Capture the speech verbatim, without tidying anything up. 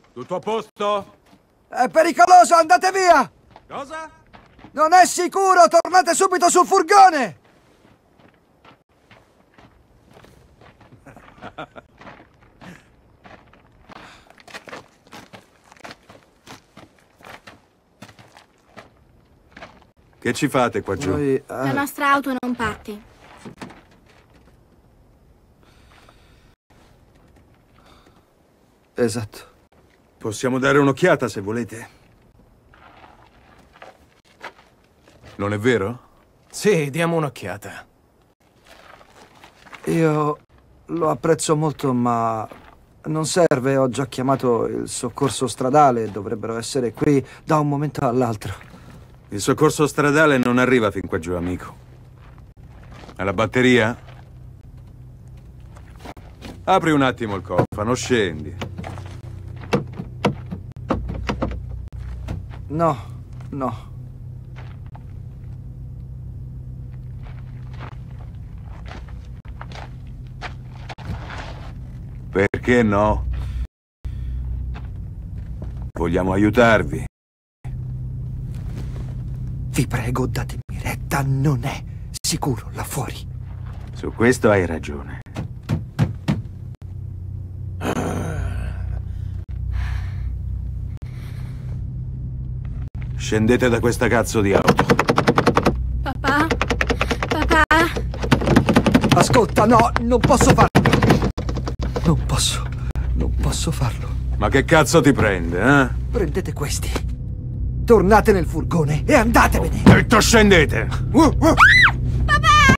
Tutto a posto? È pericoloso, andate via! Cosa? Non è sicuro, tornate subito sul furgone! Che ci fate qua giù? Noi, eh... La nostra auto non parte. Esatto. Possiamo dare un'occhiata se volete. Non è vero? Sì, diamo un'occhiata. Io lo apprezzo molto, ma non serve. Ho già chiamato il soccorso stradale. Dovrebbero essere qui da un momento all'altro. Il soccorso stradale non arriva fin qua giù, amico. Alla batteria? Apri un attimo il cofano, scendi. No, no. Perché no? Vogliamo aiutarvi. Vi prego, datemi retta, non è sicuro là fuori. Su questo hai ragione. Scendete da questa cazzo di auto. Papà? Papà? Ascolta, no, non posso farlo. Non posso, non posso farlo. Ma che cazzo ti prende, eh? Prendete questi. Tornate nel furgone e andatevene. Detto scendete! Uh, uh.